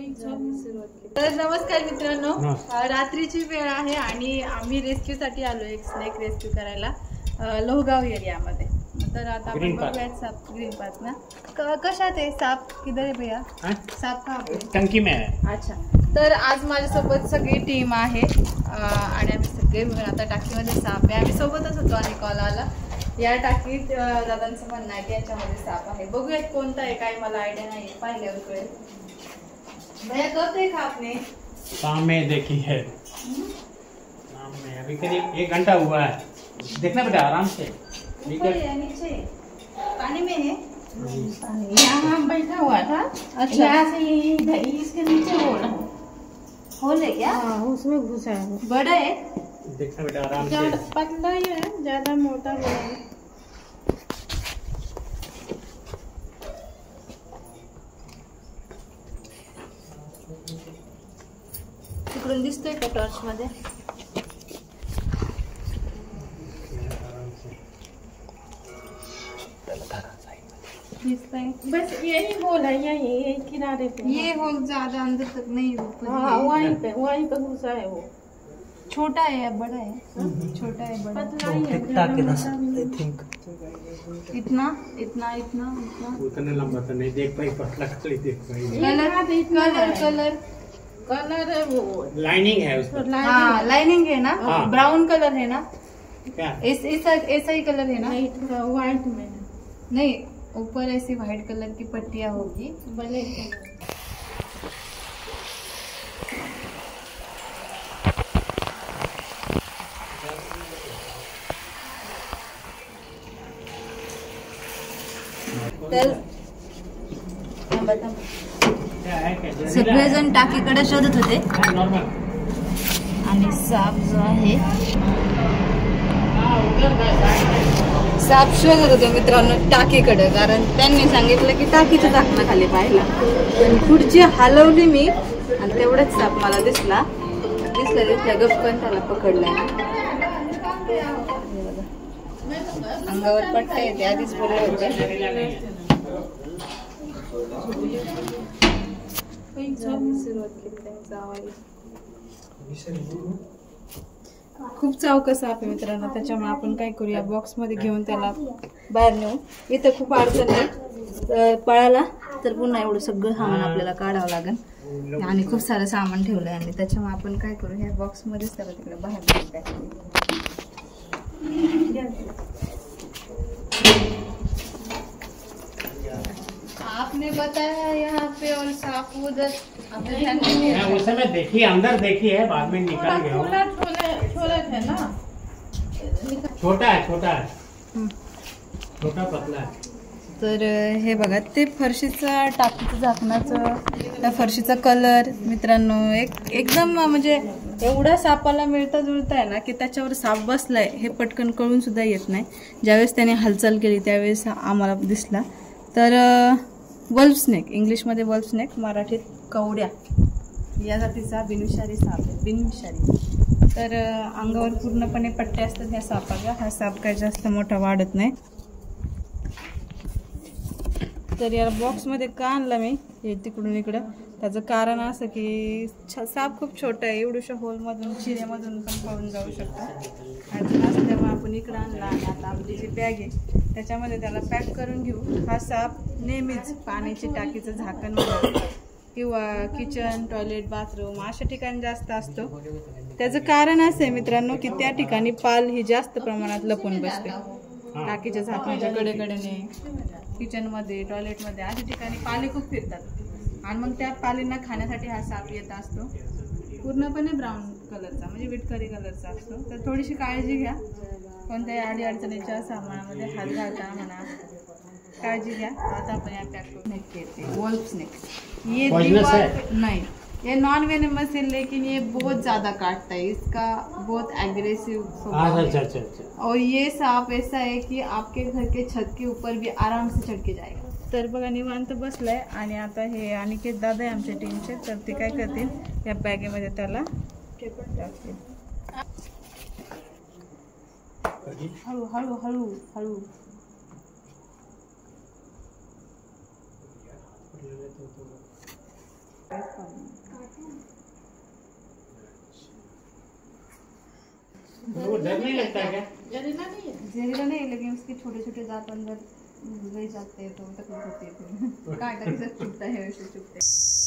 तर नमस्कार मित्रांनो, रात्रीची वेळ आहे आणि आम्ही रेस्क्यू साठी आलो, एक स्नेक रेस्क्यू करायला लोहगाव एरियामध्ये. तर आता आपण बघूयात साप. ग्रीन पाथ ना, कशात आहे साप? किधर आहे भैया साप? का टंकी में है. अच्छा, तर आज माझ्यासोबत सगळी टीम आहे आणि आम्ही सगळे मिळून आता टाकीमध्ये साप आहे. आम्ही सोबतच होतो आणि कॉल आला. या टाकीत दादांचं म्हणणं आहे की याच्यामध्ये साप आहे. बघूयात कोणता आहे, काय मला आयडिया नाही, पाहिल्यावर कळेल. भैया कब देखा आपने? शाम में देखी है. शाम में अभी करीब 1 घंटा हुआ है. देखना बेटा आराम से. ऊपर है नीचे पानी में है? यहाँ बैठा हुआ था. अच्छा, यहाँ से इधर इसके नीचे होल है क्या? हाँ, उसमें घुसा है. बड़ा है? देखना बेटा आराम से. पतला ही है, ज्यादा मोटा नहीं है. तिकडून दिसतोय का टॉर्च मध्ये? बस यही होल है, यही किनारे पे. ये होल ज्यादा अंदर तक नहीं, हाँ, वहीं पे घुसा है वो. छोटा है या बड़ा है? छोटा है बड़ा? पतला ही है, ज्यादा मोटा भी नहीं. इतना इतना इतना इतना उतना लंबा तो नहीं देख पाई, पतला खाली देख पाई. कलर कलर कलर है वो. लाइनिंग है उसमें. हाँ, लाइनिंग है ना? हाँ. ब्राउन कलर है ना? क्या ऐसा ही कलर है ना? नहीं, थोड़ा व्हाइट में है. नहीं, ऊपर ऐसी व्हाइट कलर की पट्टियां होगी. ब्लैक. तर क्या है? क्या सगळेजण टाकीकडे शोधत होते नॉर्मल. आणि साप जो आहे, साप शोधत होते मित्रांनो टाकीकडे, कारण त्यांनी सांगितलं की टाकीच्या झाकणाखाली पाहिला. आणि खुर्ची हलवली मी आणि तेवढाच साप मला दिसला गपकन त्याला पकडलाय. अंगावर पट्टे येते, आधीच बोलले होते. खूप चावका साप आहे मित्रांनो, त्याच्यामुळे आपण काय करूया, बॉक्स मध्ये घेऊन त्याला बाहेर नेऊ. इथं खूप अडचण आहे पळाला तर पुन्हा एवढं सगळं सामान आपल्याला काढावं लागेल आणि खूप सारं सामान ठेवलंय आणि त्याच्यामुळे आपण काय करू, ह्या बॉक्स मध्येच त्याला तिकडे बाहेर आपने बताया यहाँ पे और सांप उधर, आपने ध्यान नहीं दिया? मैं उस समय देखी, अंदर देखी है, बाद में निकल गया हूँ. छोले थे ना. छोटा है छोटा पतला है. तर हे बघा, ते फरशीचं टाकीचं झाकणाचं, त्या फरशीचा कलर मित्रांनो एकदम म्हणजे एवढा सापाला मिळता जुळता आहे ना की त्याच्यावर साप बसलाय हे पटकन कळून सुद्धा येत नाही. ज्यावेळेस त्याने हालचाल केली त्यावेळेस आम्हाला दिसला. तर वल्फ स्नेक, इंग्लिशमध्ये वल्फ स्नेक, मराठीत कवड्या या जातीचा बिनविषारी साप आहे. बिनविषारी. तर अंगावर पूर्णपणे पट्टे असतात ह्या सापाच्या. हा साप काय जास्त मोठा वाढत नाही. तर या बॉक्समध्ये का आणला मी हे तिकडून इकडं, त्याचं कारण असं की साप खूप छोटा आहे, एवढ्याशा होलमधून चिरेमधून पण पळून जाऊ शकतो. अडचण असल्यामुळे आपण इकडं आणला आणि आता आपली जी बॅग आहे त्याच्यामध्ये त्याला पॅक करून घेऊ. हा साप नेहमीच पाण्याची टाकीचं झाकण म्हणा किंवा किचन, टॉयलेट, बाथरूम अशा ठिकाणी जास्त असतो. त्याचं कारण असं आहे मित्रांनो की त्या ठिकाणी पाल ही जास्त प्रमाणात लपून बसते. टाकीच्या झाकणाच्या कडेकडेने, किचनमध्ये, टॉयलेटमध्ये अशा ठिकाणी पाले खूप फिरतात आणि मग त्या पालींना खाण्यासाठी हा साप येत असतो. पूर्णपणे ब्राऊन कलरचा म्हणजे विटकरी कलरचा असतो. तर थोडीशी काळजी घ्या, कोणत्याही अडीअडचणीच्या सामानामध्ये हात घालता म्हणा, काळजी घ्या. आता आपण या पॅक स्नेक येते, वोल्फ स्नेक. ये नहीं, ये नॉन वेनेमस है लेकिन ये बहुत ज़्यादा काटता है, इसका बहुत एग्रेसिव स्वभाव है. अच्छा. और ये सांप ऐसा है कि आपके घर के छत के ऊपर भी आराम से चढ़ के जाएगा. तर बघा निवांत बसलाय आणि आता हे अनिकेत दादा आहे आमच्या टीमचे, तर ते काय करतील, या बॅगेमध्ये त्याला टाकतील. हळू हळू हळू हळू. वो डर नहीं लगता है क्या? जहरीला नहीं है। जहरीला नहीं, लेकिन उसके छोटे छोटे दांत अंदर ले जाते हैं तो तकलीफ होती है, फिर कांटा कैसे चुभता है वैसे चुभते हैं।